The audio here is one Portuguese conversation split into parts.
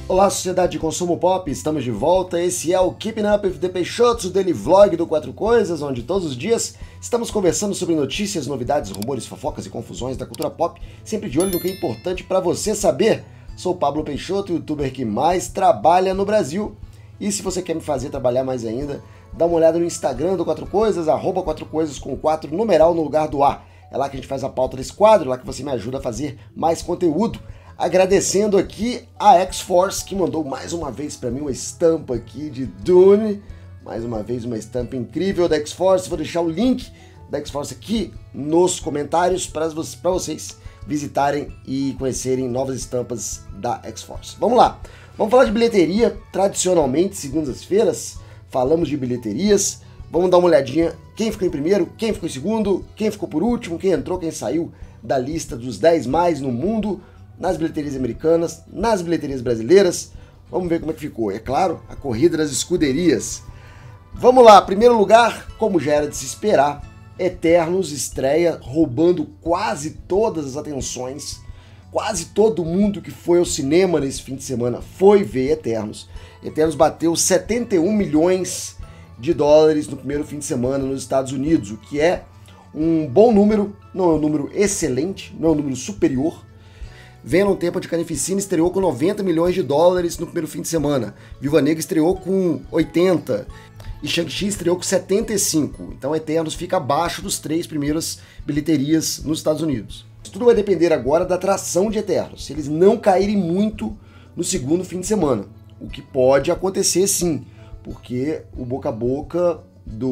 Olá, sociedade de consumo pop, estamos de volta. Esse é o Keeping Up with the Peixotos, o daily vlog do Quatro Coisas, onde todos os dias estamos conversando sobre notícias, novidades, rumores, fofocas e confusões da cultura pop, sempre de olho no que é importante para você saber. Sou o Pablo Peixoto, youtuber que mais trabalha no Brasil. E se você quer me fazer trabalhar mais ainda, dá uma olhada no Instagram do Quatro Coisas, @quatrocoisas com 4 numeral no lugar do A. É lá que a gente faz a pauta desse quadro, lá que você me ajuda a fazer mais conteúdo. Agradecendo aqui a X-Force, que mandou mais uma vez para mim uma estampa aqui de Dune. Mais uma vez uma estampa incrível da X-Force. Vou deixar o link da X-Force aqui nos comentários para vocês visitarem e conhecerem novas estampas da X-Force. Vamos lá, vamos falar de bilheteria. Tradicionalmente, segundas-feiras, falamos de bilheterias. Vamos dar uma olhadinha quem ficou em primeiro, quem ficou em segundo, quem ficou por último, quem entrou, quem saiu da lista dos 10 mais no mundo, nas bilheterias americanas, nas bilheterias brasileiras. Vamos ver como é que ficou. É claro, a corrida das escuderias. Vamos lá, primeiro lugar, como já era de se esperar, Eternos estreia roubando quase todas as atenções. Quase todo mundo que foi ao cinema nesse fim de semana foi ver Eternos. Eternos bateu 71 milhões de dólares no primeiro fim de semana nos Estados Unidos, o que é um bom número, não é um número excelente, não é um número superior. Venom Tempo de Carnificina estreou com 90 milhões de dólares no primeiro fim de semana. Viúva Negra estreou com 80 e Shang-Chi estreou com 75. Então Eternos fica abaixo dos 3 primeiras bilheterias nos Estados Unidos. Tudo vai depender agora da atração de Eternos, se eles não caírem muito no segundo fim de semana. O que pode acontecer sim, porque o boca a boca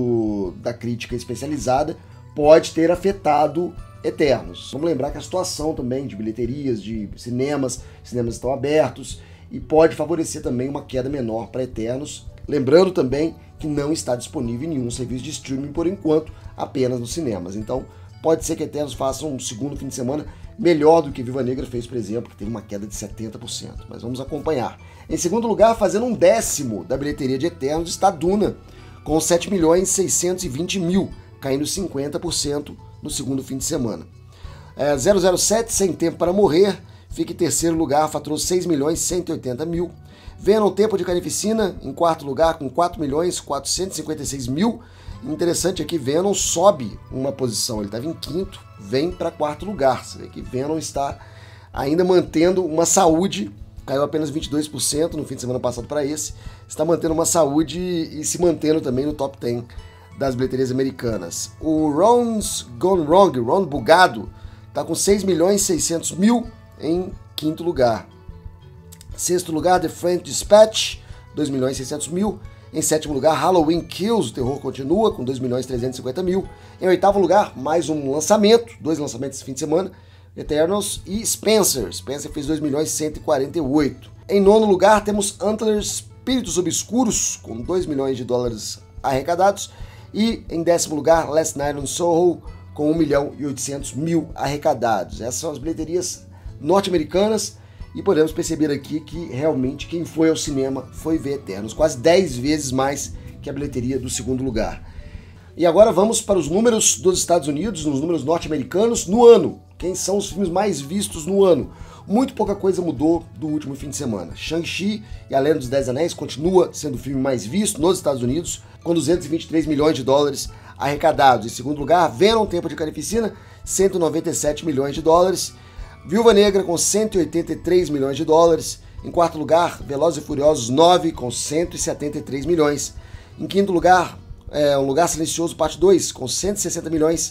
da crítica especializada pode ter afetado Eternos. Vamos lembrar que a situação também de bilheterias, de cinemas estão abertos e pode favorecer também uma queda menor para Eternos. Lembrando também que não está disponível em nenhum serviço de streaming por enquanto, apenas nos cinemas. Então pode ser que Eternos faça um segundo fim de semana melhor do que Viúva Negra fez, por exemplo, que teve uma queda de 70%. Mas vamos acompanhar. Em segundo lugar, fazendo um décimo da bilheteria de Eternos, está Duna, com 7.620.000, caindo 50% no segundo fim de semana. 007, Sem Tempo para Morrer, fica em terceiro lugar, faturou 6.180.000. Venom Tempo de Carnificina, em quarto lugar, com 4.456.000. Interessante aqui, Venom sobe uma posição, ele estava em quinto, vem para quarto lugar. Você vê que Venom está ainda mantendo uma saúde, caiu apenas 22% no fim de semana passado para esse, está mantendo uma saúde e se mantendo também no top 10 das bilheterias americanas. O Ron's Gone Wrong, Ron Bugado, está com 6.600.000 em quinto lugar. Sexto lugar, The French Dispatch, 2.600.000. Em sétimo lugar, Halloween Kills, o terror continua, com 2.350.000. Em oitavo lugar, mais um lançamento, 2 lançamentos esse fim de semana, Eternals e Spencer. Spencer fez 2.148. Em nono lugar, temos Antlers Espíritos Obscuros, com 2 milhões de dólares arrecadados. E em décimo lugar, Last Night on Soho, com 1.800.000 arrecadados. Essas são as bilheterias norte-americanas e podemos perceber aqui que realmente quem foi ao cinema foi ver Eternos, quase 10 vezes mais que a bilheteria do segundo lugar. E agora vamos para os números dos Estados Unidos, nos números norte-americanos no ano. Quem são os filmes mais vistos no ano? Muito pouca coisa mudou do último fim de semana. Shang-Chi e A Lenda dos 10 Anéis continua sendo o filme mais visto nos Estados Unidos, com 223 milhões de dólares arrecadados. Em segundo lugar, Venom Tempo de Carnificina, 197 milhões de dólares. Viúva Negra com 183 milhões de dólares. Em quarto lugar, Velozes e Furiosos 9 com 173 milhões. Em quinto lugar, Um Lugar Silencioso Parte 2 com 160 milhões.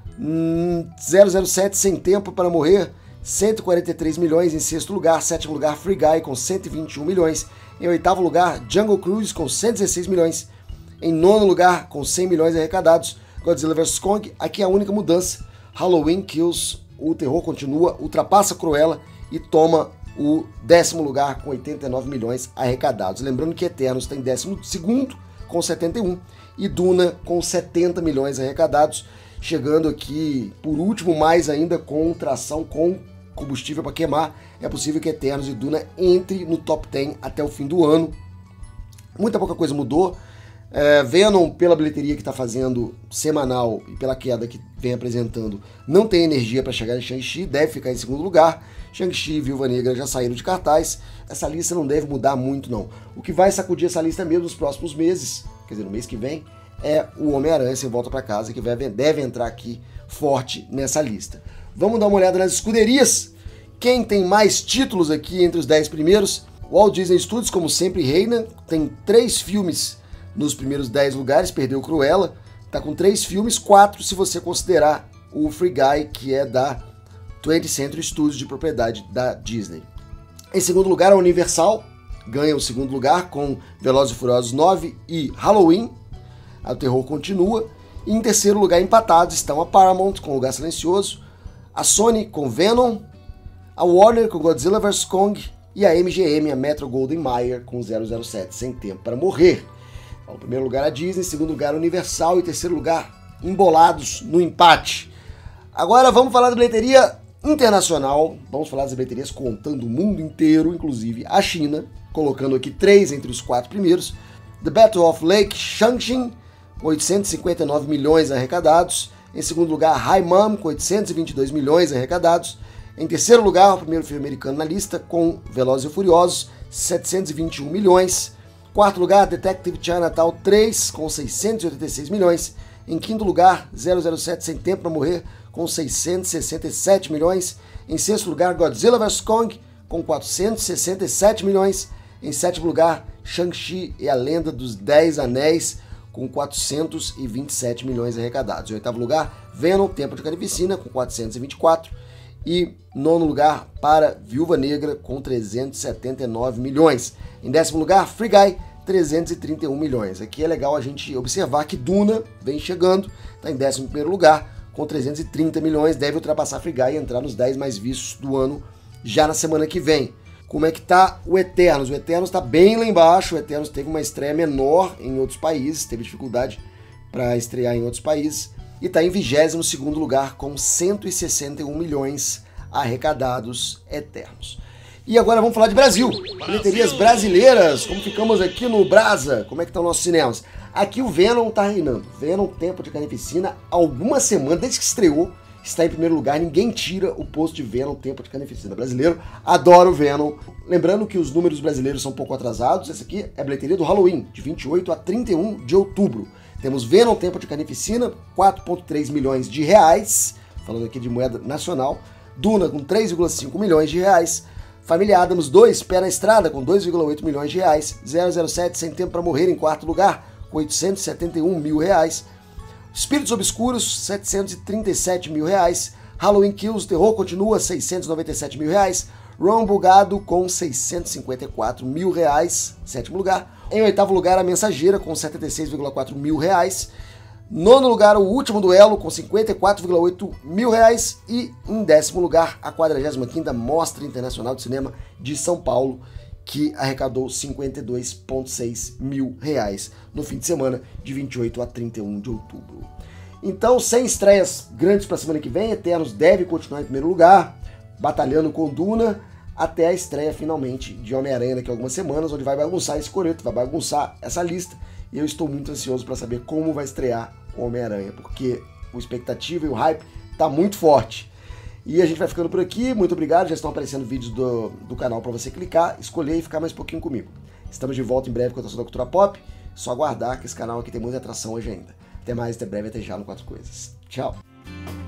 007 Sem Tempo para Morrer, 143 milhões. Em sexto lugar, sétimo lugar, Free Guy com 121 milhões. Em oitavo lugar, Jungle Cruise com 116 milhões. Em nono lugar, com 100 milhões arrecadados, Godzilla vs Kong. Aqui é a única mudança, Halloween Kills, o terror continua, ultrapassa Cruella e toma o décimo lugar com 89 milhões arrecadados. Lembrando que Eternos está em décimo segundo com 71 e Duna com 70 milhões arrecadados, chegando aqui por último, mais ainda com tração, com combustível para queimar. É possível que Eternos e Duna entre no top 10 até o fim do ano. Muita pouca coisa mudou. Venom, pela bilheteria que está fazendo semanal e pela queda que vem apresentando, não tem energia para chegar em Shang-Chi, deve ficar em segundo lugar. Shang-Chi e Viúva Negra já saíram de cartaz. Essa lista não deve mudar muito, não. O que vai sacudir essa lista mesmo nos próximos meses, quer dizer, no mês que vem, é o Homem-Aranha Sem Volta para Casa, que deve entrar aqui forte nessa lista. Vamos dar uma olhada nas escuderias. Quem tem mais títulos aqui entre os 10 primeiros? Walt Disney Studios, como sempre, reina. Tem 3 filmes nos primeiros 10 lugares, perdeu Cruella. Tá com 3 filmes, 4 se você considerar o Free Guy, que é da 20th Century Studios, de propriedade da Disney. Em segundo lugar, a Universal ganha o segundo lugar com Velozes e Furiosos 9 e Halloween. O terror continua. E em terceiro lugar, empatados, estão a Paramount com Lugar Silencioso, a Sony com Venom, a Warner com Godzilla vs. Kong e a MGM, a Metro-Goldwyn-Mayer, com 007, Sem Tempo para Morrer. Em primeiro lugar a Disney, em segundo lugar a Universal e em terceiro lugar embolados no empate. Agora vamos falar da bilheteria internacional, vamos falar das bilheterias contando o mundo inteiro, inclusive a China, colocando aqui 3 entre os 4 primeiros. The Battle of Lake Changjin, 859 milhões arrecadados. Em segundo lugar, Hai Mam, com 822 milhões arrecadados. Em terceiro lugar, o primeiro filme americano na lista, com Velozes e Furiosos, 721 milhões. Quarto lugar, Detective Chinatown 3, com 686 milhões. Em quinto lugar, 007 Sem Tempo para Morrer, com 667 milhões. Em sexto lugar, Godzilla vs. Kong, com 467 milhões. Em sétimo lugar, Shang-Chi e a Lenda dos 10 Anéis, com 427 milhões arrecadados. Em oitavo lugar, Venom, Tempo de Carnificina, com 424. E nono lugar para Viúva Negra, com 379 milhões. Em décimo lugar, Free Guy, 331 milhões. Aqui é legal a gente observar que Duna vem chegando, está em 11º lugar, com 330 milhões, deve ultrapassar Free Guy e entrar nos 10 mais vistos do ano já na semana que vem. Como é que tá o Eternos? O Eternos está bem lá embaixo, o Eternos teve uma estreia menor em outros países, teve dificuldade para estrear em outros países, e está em 22º lugar com 161 milhões arrecadados Eternos. E agora vamos falar de Brasil. Bilheterias brasileiras, como ficamos aqui no Brasa, como é que estão nossos cinemas? Aqui o Venom está reinando. Venom, Tempo de Carnificina, algumas semanas, desde que estreou, está em primeiro lugar. Ninguém tira o posto de Venom, Tempo de Carnificina. Brasileiro adora o Venom. Lembrando que os números brasileiros são um pouco atrasados. Essa aqui é a bilheteria do Halloween, de 28 a 31 de outubro. Temos Venom, Tempo de Carnificina, 4,3 milhões de reais, falando aqui de moeda nacional. Duna, com 3,5 milhões de reais. Família Adams 2, Pé na Estrada, com 2,8 milhões de reais. 007, Sem Tempo para Morrer, em quarto lugar, com 871 mil reais. Espíritos Obscuros, 737 mil reais. Halloween Kills, Terror Continua, 697 mil reais. Ron Bugado, com 654 mil reais, sétimo lugar. Em oitavo lugar, A Mensageira, com 76,4 mil reais. Nono lugar, O Último Duelo, com 54,8 mil reais. E em décimo lugar, a 45ª Mostra Internacional de Cinema de São Paulo, que arrecadou 52,6 mil reais no fim de semana, de 28 a 31 de outubro. Então, sem estreias grandes para a semana que vem, Eternos deve continuar em primeiro lugar, batalhando com Duna, até a estreia finalmente de Homem-Aranha daqui a algumas semanas, onde vai bagunçar esse coreto, vai bagunçar essa lista, e eu estou muito ansioso para saber como vai estrear o Homem-Aranha, porque a expectativa e o hype tá muito forte. E a gente vai ficando por aqui, muito obrigado, já estão aparecendo vídeos do canal para você clicar, escolher e ficar mais um pouquinho comigo. Estamos de volta em breve com a atração da Cultura Pop, só aguardar que esse canal aqui tem muita atração hoje ainda. Até mais, até breve, até já no Quatro Coisas. Tchau!